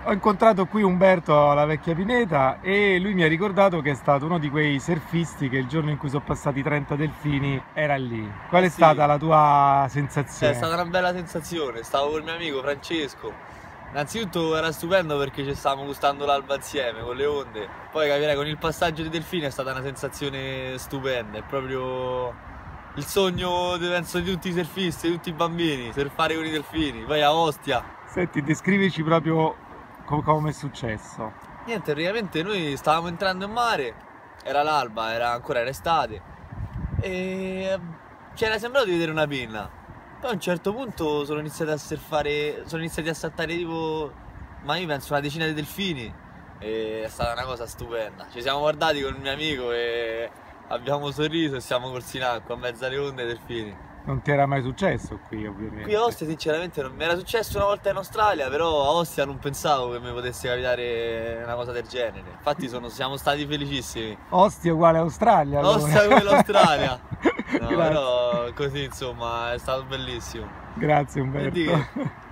Ho incontrato qui Umberto alla vecchia pineta e lui mi ha ricordato che è stato uno di quei surfisti che il giorno in cui sono passati 30 delfini era lì. Qual Eh è sì, stata la tua è stata sensazione? una bella sensazione, stavo con il mio amico Francesco. Innanzitutto era stupendo perché ci stavamo gustando l'alba insieme con le onde. Poi capirai, con il passaggio dei delfini è stata una sensazione stupenda, è proprio il sogno, penso, di tutti i surfisti, di tutti i bambini, surfare con i delfini. Poi a Ostia. Senti, descrivici proprio come è successo. Niente, praticamente noi stavamo entrando in mare, era l'alba, era estate e ci era sembrato di vedere una pinna. Poi a un certo punto sono iniziati a surfare, sono iniziati a saltare tipo, ma io penso una decina di delfini e è stata una cosa stupenda. Ci siamo guardati con il mio amico e abbiamo sorriso e siamo corsi in acqua a mezzo alle onde dei delfini. Non ti era mai successo qui, Qui a ovviamente. Ostia sinceramente non mi era successo una volta in Australia, però a Ostia non pensavo che mi potesse capitare una cosa del genere. Infatti siamo stati felicissimi. Ostia uguale Australia, Ostia come allora. l'Australia. No, Grazie. però così insomma è stato bellissimo. Grazie E di che? Umberto.